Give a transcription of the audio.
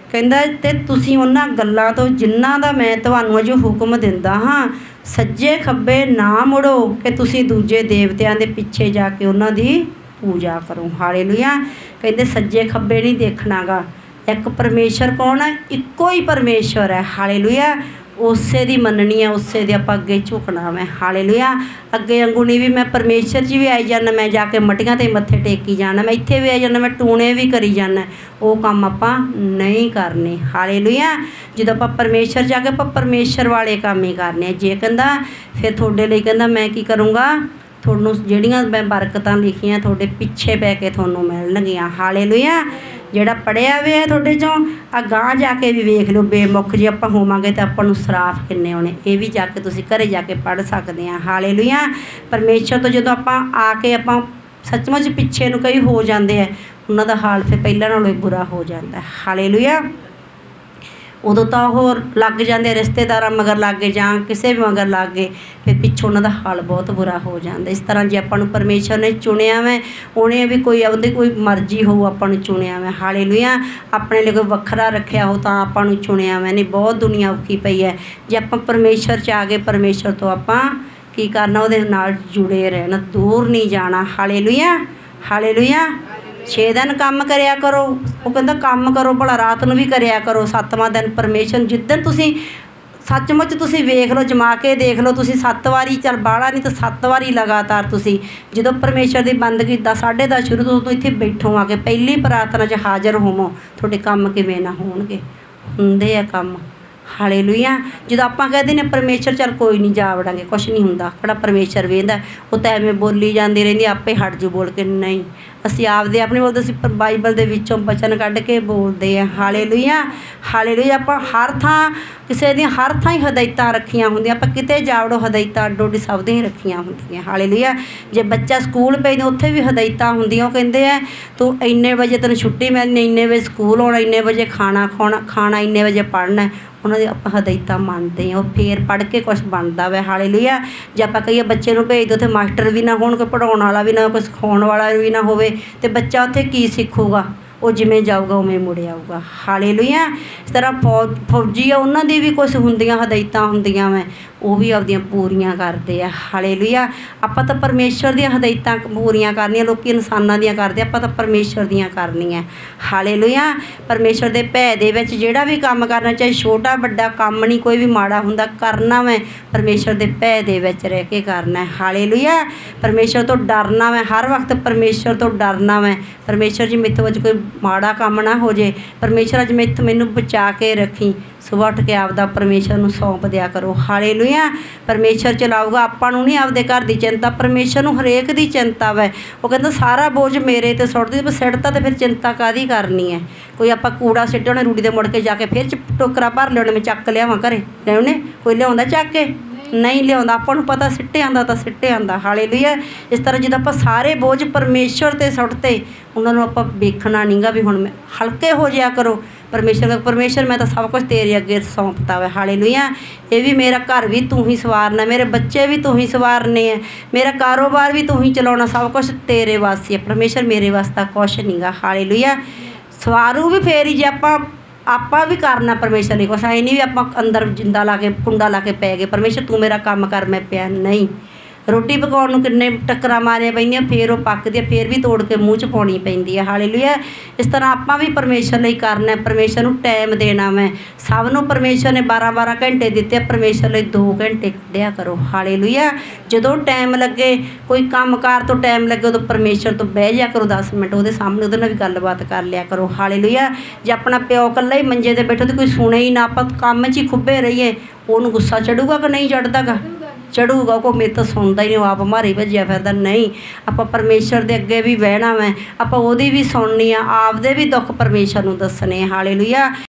ਕਹਿੰਦਾ ਤੇ ਤੁਸੀਂ ਉਹਨਾਂ ਗੱਲਾਂ ਤੋਂ ਜਿਨ੍ਹਾਂ ਦਾ ਮੈਂ ਤੁਹਾਨੂੰ ਅਜੇ ਹੁਕਮ ਦਿੰਦਾ ਹਾਂ ਸੱਜੇ ਖੱਬੇ ਨਾ ਮੁੜੋ ਕਿ ਤੁਸੀਂ ਦੂਜੇ ਦੇਵਤਿਆਂ ਦੇ ਪਿੱਛੇ ਜਾ ਕੇ ਉਹਨਾਂ ਦੀ ਪੂਜਾ ਕਰੋ। ਹਾਲੇਲੂਇਆ। ਕਹਿੰਦੇ ਸੱਜੇ ਖੱਬੇ ਨਹੀਂ ਦੇਖਣਾ ਗਾ। ਇੱਕ ਪਰਮੇਸ਼ਰ ਕੌਣ ਹੈ? ਇੱਕੋ ਹੀ ਪਰਮੇਸ਼ਰ ਹੈ। ਹਾਲੇਲੂਇਆ। ਉਸੇ ਦੀ ਮੰਨਣੀ ਹੈ, ਉਸੇ ਦੇ ਆਪਾਂ ਅੱਗੇ ਝੁਕਣਾ ਮੈਂ। ਹਾਲੇਲੂਇਆ। ਅੱਗੇ ਵਾਂਗੂ ਨਹੀਂ ਵੀ ਮੈਂ ਪਰਮੇਸ਼ਰ 'ਚ ਵੀ ਆਈ ਜਾਂਦਾ, ਮੈਂ ਜਾ ਕੇ ਮੱਟੀਆਂ 'ਤੇ ਮੱਥੇ ਟੇਕੀ ਜਾਣਾ, ਮੈਂ ਇੱਥੇ ਵੀ ਆਈ ਜਾਂਦਾ, ਮੈਂ ਟੂਣੇ ਵੀ ਕਰੀ ਜਾਂਦਾ। ਉਹ ਕੰਮ ਆਪਾਂ ਨਹੀਂ ਕਰਨੇ। ਹਾਲੇਲੂਇਆ। ਜਦੋਂ ਆਪਾਂ ਪਰਮੇਸ਼ਰ ਜਾ ਕੇ ਆਪਾਂ ਪਰਮੇਸ਼ਰ ਵਾਲੇ ਕੰਮ ਹੀ ਕਰਨੇ। ਜੇ ਕਹਿੰਦਾ ਫਿਰ ਤੁਹਾਡੇ ਲਈ ਕਹਿੰਦਾ ਮੈਂ ਕੀ ਕਰੂੰਗਾ, ਤੁਹਾਨੂੰ ਜਿਹੜੀਆਂ ਮੈਂ ਬਰਕਤਾਂ ਲਿਖੀਆਂ ਤੁਹਾਡੇ ਪਿੱਛੇ ਪੈ ਕੇ ਤੁਹਾਨੂੰ ਮਿਲਣਗੀਆਂ। ਹਾਲੇਲੂਇਆ। ਜਿਹੜਾ ਪੜ੍ਹਿਆ ਵੇ ਤੁਹਾਡੇ 'ਚੋਂ ਗਾਂਹ ਜਾ ਕੇ ਵੀ ਵੇਖ ਲਓ, ਬੇਮੁੱਖ ਜੇ ਆਪਾਂ ਹੋਵਾਂਗੇ ਤਾਂ ਆਪਾਂ ਨੂੰ ਸਰਾਫ ਕਿੰਨੇ ਆਉਣੇ, ਇਹ ਵੀ ਜਾ ਕੇ ਤੁਸੀਂ ਘਰੇ ਜਾ ਕੇ ਪੜ੍ਹ ਸਕਦੇ ਹਾਂ। ਹਾਲੇਲੂਇਆ। ਪਰਮੇਸ਼ਰ ਤੋਂ ਜਦੋਂ ਆਪਾਂ ਆ ਕੇ ਆਪਾਂ ਸੱਚਮੁੱਚ ਪਿੱਛੇ ਨੂੰ ਕਈ ਹੋ ਜਾਂਦੇ ਆ, ਉਹਨਾਂ ਦਾ ਹਾਲ ਫਿਰ ਪਹਿਲਾਂ ਨਾਲੋਂ ਹੀ ਬੁਰਾ ਹੋ ਜਾਂਦਾ। ਹਾਲੇਲੂਇਆ। ਉਦੋਂ ਤਾਂ ਉਹ ਲੱਗ ਜਾਂਦੇ ਰਿਸ਼ਤੇਦਾਰਾਂ ਮਗਰ ਲੱਗ ਗਏ ਜਾਂ ਕਿਸੇ ਵੀ ਮਗਰ ਲੱਗ ਗਏ, ਫਿਰ ਪਿੱਛੋਂ ਉਹਨਾਂ ਦਾ ਹਾਲ ਬਹੁਤ ਬੁਰਾ ਹੋ ਜਾਂਦਾ। ਇਸ ਤਰ੍ਹਾਂ ਜੇ ਆਪਾਂ ਨੂੰ ਪਰਮੇਸ਼ਰ ਨੇ ਚੁਣਿਆ ਵੈ, ਉਹਨੇ ਵੀ ਕੋਈ ਉਹਦੀ ਕੋਈ ਮਰਜ਼ੀ ਹੋਊ ਆਪਾਂ ਨੂੰ ਚੁਣਿਆ ਵੈ। ਹਾਲੇਲੂਇਆ। ਆਪਣੇ ਲਈ ਕੋਈ ਵੱਖਰਾ ਰੱਖਿਆ ਹੋ ਤਾਂ ਆਪਾਂ ਨੂੰ ਚੁਣਿਆ ਵੈ। ਨਹੀਂ ਬਹੁਤ ਦੁਨੀਆ ਔਖੀ ਪਈ ਹੈ। ਜੇ ਆਪਾਂ ਪਰਮੇਸ਼ਰ 'ਚ ਆ ਗਏ, ਪਰਮੇਸ਼ਰ ਤੋਂ ਆਪਾਂ ਕੀ ਕਰਨਾ, ਉਹਦੇ ਨਾਲ ਜੁੜੇ ਰਹਿਣਾ, ਦੂਰ ਨਹੀਂ ਜਾਣਾ। ਹਾਲੇਲੂਇਆ। ਹਾਲੇਲੂਇਆ। 6 ਦਿਨ ਕੰਮ ਕਰਿਆ ਕਰੋ। ਉਹ ਕਹਿੰਦਾ ਕੰਮ ਕਰੋ ਭਲਾ ਰਾਤ ਨੂੰ ਵੀ ਕਰਿਆ ਕਰੋ। 7ਵਾਂ ਦਿਨ ਪਰਮੇਸ਼ਰ ਜਿੱਦਣ ਤੁਸੀਂ ਸੱਚਮੁੱਚ ਤੁਸੀਂ ਵੇਖ ਲਓ, ਜਮਾ ਕੇ ਦੇਖ ਲਓ, ਤੁਸੀਂ 7 ਵਾਰੀ ਚੱਲ ਬਾਹਲਾ ਨਹੀਂ ਤਾਂ 7 ਵਾਰੀ ਲਗਾਤਾਰ ਤੁਸੀਂ ਜਦੋਂ ਪਰਮੇਸ਼ਰ ਦੀ ਬੰਦਗੀ 10:30 ਸ਼ੁਰੂ ਤੋਂ ਇੱਥੇ ਬੈਠੋ ਆ ਕੇ ਪਹਿਲੀ ਪ੍ਰਾਰਥਨਾ 'ਚ ਹਾਜ਼ਰ ਹੋਵੋ, ਤੁਹਾਡੇ ਕੰਮ ਕਿਵੇਂ ਨਾ ਹੋਣਗੇ। ਹੁੰਦੇ ਆ ਕੰਮ। ਹਾਲੇਲੂਇਆ। ਜਦੋਂ ਆਪਾਂ ਕਹਿੰਦੇ ਨੇ ਪਰਮੇਸ਼ਰ ਚੱਲ ਕੋਈ ਨਹੀਂ ਜਾ ਵੜਾਂਗੇ, ਕੁਛ ਨਹੀਂ ਹੁੰਦਾ, ਕਿਹੜਾ ਪਰਮੇਸ਼ਰ ਵੇਂਦਾ, ਉਹ ਤਾਂ ਐਵੇਂ ਬੋਲੀ ਜਾਂਦੀ ਰਹਿੰਦੀ, ਆਪੇ ਹਟ ਜੂ ਬੋਲ ਕੇ। ਨਹੀਂ, ਅਸੀਂ ਆਪਦੇ ਆਪਣੇ ਬੋਲਦੇ, ਅਸੀਂ ਬਾਈਬਲ ਦੇ ਵਿੱਚੋਂ ਬਚਨ ਕੱਢ ਕੇ ਬੋਲਦੇ ਹਾਂ। ਹਾਲੇਲੂਇਆ। ਹਾਲੇਲੂਇਆ। ਆਪਾਂ ਹਰ ਥਾਂ ਕਿਸੇ ਦੀਆਂ ਹਰ ਥਾਂ ਹੀ ਹਦਾਇਤਾਂ ਰੱਖੀਆਂ ਹੁੰਦੀਆਂ, ਆਪਾਂ ਕਿਤੇ ਜਾਵੜੋ ਹਦਾਇਤਾਂ ਅੱਡੋ ਅੱਡੀ ਸਭ ਦੀਆਂ ਹੀ ਰੱਖੀਆਂ ਹੁੰਦੀਆਂ। ਹਾਲੇਲੂਇਆ। ਜੇ ਬੱਚਾ ਸਕੂਲ ਭੇਜਦੇ ਉੱਥੇ ਵੀ ਹਦਾਇਤਾਂ ਹੁੰਦੀਆਂ। ਉਹ ਕਹਿੰਦੇ ਆ ਤੂੰ ਇੰਨੇ ਵਜੇ ਤੈਨੂੰ ਛੁੱਟੀ ਮਿਲਣੀ, ਇੰਨੇ ਵਜੇ ਸਕੂਲ ਆਉਣਾ, ਇੰਨੇ ਵਜੇ ਖਾਣਾ ਇੰਨੇ ਵਜੇ ਪੜ੍ਹਨਾ। ਉਹਨਾਂ ਦੀ ਆਪਾਂ ਹਦਾਇਤਾਂ ਮੰਨਦੇ ਹਾਂ, ਉਹ ਫੇਰ ਪੜ੍ਹ ਕੇ ਕੁਛ ਬਣਦਾ ਵਾ। ਹਾਲੇਲੂਇਆ। ਜੇ ਆਪਾਂ ਕਹੀਏ ਬੱਚੇ ਨੂੰ ਭੇਜ ਦਿਓ ਉੱਥੇ ਮਾਸਟਰ ਵੀ ਨਾ ਹੋਣ, ਕੋਈ ਪੜ੍ਹਾਉਣ ਵਾਲਾ ਵੀ ਨਾ, ਕੋਈ ਸਿਖਾਉਣ ਵਾਲਾ ਵੀ ਨਾ ਹੋਵੇ, ਅਤੇ ਬੱਚਾ ਉੱਥੇ ਕੀ ਸਿੱਖੂਗਾ? ਉਹ ਜਿਵੇਂ ਜਾਊਗਾ ਉਵੇਂ ਮੁੜ ਆਊਗਾ। ਹਾਲੇਲੂਇਆ। ਇਸ ਤਰ੍ਹਾਂ ਫੌਜੀ ਆ, ਉਹਨਾਂ ਦੀ ਵੀ ਕੁਛ ਹੁੰਦੀਆਂ ਹਦਾਇਤਾਂ ਹੁੰਦੀਆਂ ਵੈ, ਉਹ ਵੀ ਆਪਦੀਆਂ ਪੂਰੀਆਂ ਕਰਦੇ ਆ। ਹਾਲੇਲੂਇਆ। ਆਪਾਂ ਤਾਂ ਪਰਮੇਸ਼ਰ ਦੀਆਂ ਹਦਾਇਤਾਂ ਪੂਰੀਆਂ ਕਰਨੀਆਂ, ਲੋਕ ਇਨਸਾਨਾਂ ਦੀਆਂ ਕਰਦੇ, ਆਪਾਂ ਤਾਂ ਪਰਮੇਸ਼ਰ ਦੀਆਂ ਕਰਨੀਆਂ। ਹਾਲੇਲੂਇਆ। ਪਰਮੇਸ਼ਰ ਦੇ ਭੈ ਦੇ ਵਿੱਚ ਜਿਹੜਾ ਵੀ ਕੰਮ ਕਰਨਾ, ਚਾਹੇ ਛੋਟਾ ਵੱਡਾ ਕੰਮ ਨਹੀਂ ਕੋਈ ਵੀ ਮਾੜਾ ਹੁੰਦਾ, ਕਰਨਾ ਮੈਂ ਪਰਮੇਸ਼ਰ ਦੇ ਭੈ ਦੇ ਵਿੱਚ ਰਹਿ ਕੇ ਕਰਨਾ। ਹਾਲੇਲੂਇਆ। ਪਰਮੇਸ਼ਰ ਤੋਂ ਡਰਨਾ ਮੈਂ, ਹਰ ਵਕਤ ਪਰਮੇਸ਼ਰ ਤੋਂ ਡਰਨਾ ਮੈਂ। ਪਰਮੇਸ਼ਰ ਜੀ ਮੈਥੋਂ ਵਿੱਚ ਕੋਈ ਮਾੜਾ ਕੰਮ ਨਾ ਹੋ ਜੇ, ਪਰਮੇਸ਼ਰ ਅੱਜ ਮੈਨੂੰ ਬਚਾ ਕੇ ਰੱਖੀ। ਸੁਬਾਹ ਉੱਠ ਕੇ ਆਪਦਾ ਪਰਮੇਸ਼ਰ ਨੂੰ ਸੌਂਪ ਦਿਆ ਕਰੋ। ਹਾਲੇਲੂਇਆ। ਪਰਮੇਸ਼ਰ ਚਲਾਊਗਾ, ਆਪਾਂ ਨੂੰ ਨਹੀਂ ਆਪਦੇ ਘਰ ਦੀ ਚਿੰਤਾ, ਪਰਮੇਸ਼ਰ ਨੂੰ ਹਰੇਕ ਦੀ ਚਿੰਤਾ ਵੈ। ਉਹ ਕਹਿੰਦਾ ਸਾਰਾ ਬੋਝ ਮੇਰੇ 'ਤੇ ਸੁੱਟ ਦਿਓ, ਸਿੱਟਤਾ ਤਾਂ ਫਿਰ ਚਿੰਤਾ ਕਾਹਦੀ ਕਰਨੀ ਹੈ। ਕੋਈ ਆਪਾਂ ਕੂੜਾ ਸਿੱਟੇ ਉਹਨੇ ਰੂੜੀ ਦੇ ਮੁੜ ਕੇ ਜਾ ਕੇ ਫਿਰ ਟੋਕਰਾ ਭਰ ਲਿਆਉਣੇ, ਮੈਂ ਚੱਕ ਲਿਆਵਾਂ ਘਰੇ, ਲਿਆਉਣੇ ਕੋਈ ਲਿਆਉਂਦਾ ਚੱਕ ਕੇ? ਨਹੀਂ ਲਿਆਉਂਦਾ। ਆਪਾਂ ਨੂੰ ਪਤਾ ਸਿੱਟੇ ਆਂਦਾ ਤਾਂ ਸਿੱਟੇ ਆਂਦਾ। ਹਾਲੇਲੂਇਆ। ਇਸ ਤਰ੍ਹਾਂ ਜਦੋਂ ਆਪਾਂ ਸਾਰੇ ਬੋਝ ਪਰਮੇਸ਼ਰ 'ਤੇ ਸੁੱਟਤੇ, ਉਹਨਾਂ ਨੂੰ ਆਪਾਂ ਵੇਖਣਾ ਨਹੀਂ ਗਾ ਵੀ ਹੁਣ ਮੈਂ ਹਲਕੇ ਹੋ ਜਾਇਆ ਕਰੋ। ਪਰਮੇਸ਼ਰ ਮੈਂ ਤਾਂ ਸਭ ਕੁਛ ਤੇਰੇ ਅੱਗੇ ਸੌਂਪਤਾ ਵਾ। ਹਾਲੇਲੂਇਆ। ਇਹ ਵੀ ਮੇਰਾ ਘਰ ਵੀ ਤੂੰ ਹੀ ਸਵਾਰਨਾ, ਮੇਰੇ ਬੱਚੇ ਵੀ ਤੂੰ ਹੀ ਸਵਾਰਨੇ ਹੈ, ਮੇਰਾ ਕਾਰੋਬਾਰ ਵੀ ਤੂੰ ਹੀ ਚਲਾਉਣਾ, ਸਭ ਕੁਛ ਤੇਰੇ ਵਾਸਤੇ ਹੈ। ਪਰਮੇਸ਼ਰ ਮੇਰੇ ਵਾਸਤੇ ਕੁਛ ਨਹੀਂ ਗਾ। ਹਾਲੇਲੂਇਆ। ਸਵਾਰੂ ਵੀ ਫੇਰ ਹੀ ਜੇ ਆਪਾਂ ਵੀ ਕਰਨਾ ਪਰਮੇਸ਼ਰ ਲਈ ਕੁਛ। ਐਂ ਨਹੀਂ ਵੀ ਆਪਾਂ ਅੰਦਰ ਜਿੰਦਾ ਲਾ ਕੇ ਕੁੰਡਾ ਲਾ ਕੇ ਪੈ ਗਏ, ਪਰਮੇਸ਼ਰ ਤੂੰ ਮੇਰਾ ਕੰਮ ਕਰ, ਮੈਂ ਪਿਆ ਨਹੀਂ। ਰੋਟੀ ਪਕਾਉਣ ਨੂੰ ਕਿੰਨੇ ਟੱਕਰਾਂ ਮਾਰੀਆਂ ਪੈਂਦੀਆਂ, ਫਿਰ ਉਹ ਪੱਕਦੀ ਹੈ, ਫਿਰ ਵੀ ਤੋੜ ਕੇ ਮੂੰਹ 'ਚ ਪਾਉਣੀ ਪੈਂਦੀ ਹੈ। ਹਾਲੇਲੂਇਆ। ਇਸ ਤਰ੍ਹਾਂ ਆਪਾਂ ਵੀ ਪਰਮੇਸ਼ਰ ਲਈ ਕਰਨਾ, ਪਰਮੇਸ਼ਰ ਨੂੰ ਟਾਈਮ ਦੇਣਾ। ਮੈਂ ਸਭ ਨੂੰ ਪਰਮੇਸ਼ਰ ਨੇ 12-12 ਘੰਟੇ ਦਿੱਤੇ, ਪਰਮੇਸ਼ਰ ਲਈ 2 ਘੰਟੇ ਕੱਢਿਆ ਕਰੋ। ਹਾਲੇਲੂਇਆ। ਜਦੋਂ ਟਾਈਮ ਲੱਗੇ, ਕੋਈ ਕੰਮਕਾਰ ਤੋਂ ਟਾਈਮ ਲੱਗੇ, ਉਦੋਂ ਪਰਮੇਸ਼ਰ ਤੋਂ ਬਹਿ ਜਾ ਕਰੋ 10 ਮਿੰਟ, ਉਹਦੇ ਸਾਹਮਣੇ ਉਹਦੇ ਨਾਲ ਵੀ ਗੱਲਬਾਤ ਕਰ ਲਿਆ ਕਰੋ। ਹਾਲੇਲੂਇਆ। ਜੇ ਆਪਣਾ ਪਿਓ ਇਕੱਲਾ ਹੀ ਮੰਜੇ 'ਤੇ ਬੈਠੋ ਅਤੇ ਕੋਈ ਸੁਣੇ ਹੀ ਨਾ, ਆਪਾਂ ਕੰਮ 'ਚ ਹੀ ਖੁੱਭੇ ਰਹੀਏ, ਉਹਨੂੰ ਗੁੱਸਾ ਚੜੂਗਾ ਕਿ ਨਹੀਂ ਚੜ੍ਹਦਾ ਗਾ? ਚੜੂਗਾ। ਉਹ ਮੇਰੇ ਤੋਂ ਸੁਣਦਾ ਹੀ ਨਹੀਂ, ਉਹ ਆਪ ਮਾਰੀ ਭੱਜਿਆ ਫਿਰਦਾ। ਨਹੀਂ, ਆਪਾਂ ਪਰਮੇਸ਼ਰ ਦੇ ਅੱਗੇ ਵੀ ਬਹਿਣਾ ਵੈ, ਆਪਾਂ ਉਹਦੀ ਵੀ ਸੁਣਨੀ ਆ, ਆਪਦੇ ਵੀ ਦੁੱਖ ਪਰਮੇਸ਼ਰ ਨੂੰ ਦੱਸਣੇ। ਹਾਲੇਲੂਇਆ।